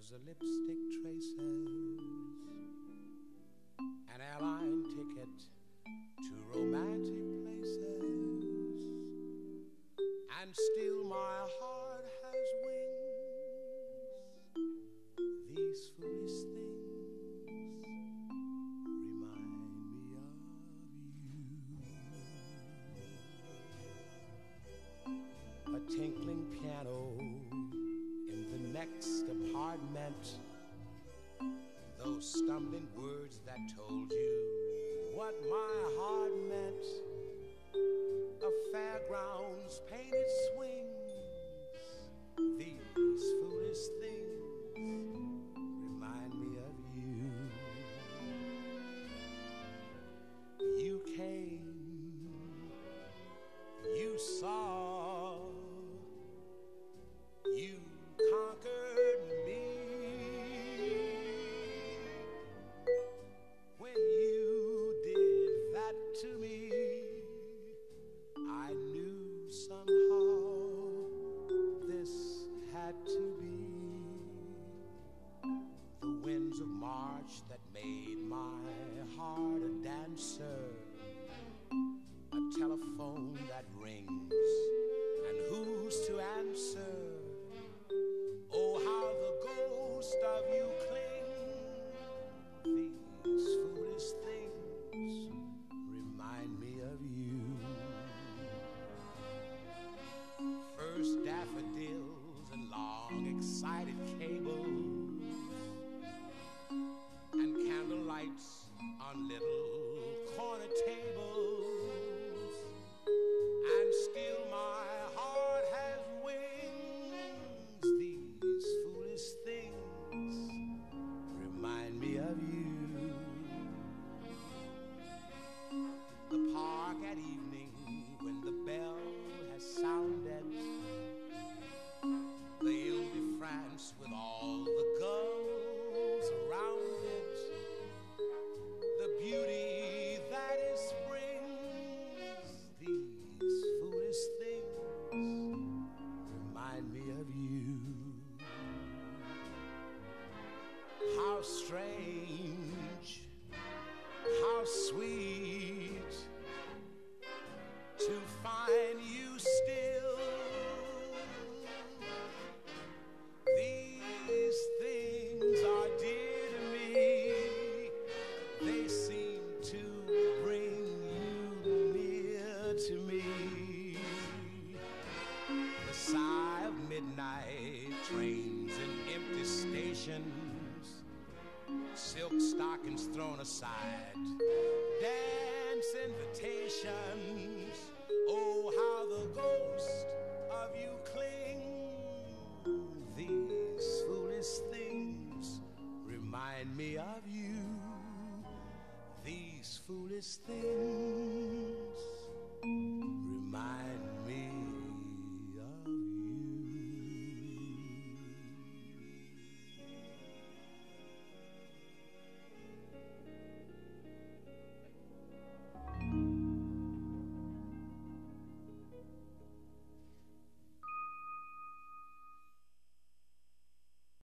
clothes or lipstick traces, an airline ticket to romantic places, and still my heart has wings. These foolish things remind me of you. A tinkling piano in the next apartment, those stumbling words that told you what my heart meant. A fairground's painted swings, these foolish things remind me of you. You came, you saw, you conquered me. When you did that to me, I knew somehow this had to be. The winds of March that made my heart a dancer, a telephone that rings and who's to answer? Oh, how the ghost of you clings. These foolish things remind me of you. First daffodils and long excited cables, and candle lights on little corner tables, and still my heart has wings. These foolish things remind me of you. The park at evening when the bell has sounded, the Ile-de-France with all the gulls around it, the beauty that is spring's. These foolish things remind me of you. How strange, how sweet to find you still. These things are dear to me. They seem to bring you near to me. The sigh of midnight trains and empty stations, silk stockings thrown aside, dance invitations. Oh, how the ghost of you clings. These foolish things remind me of you. These foolish things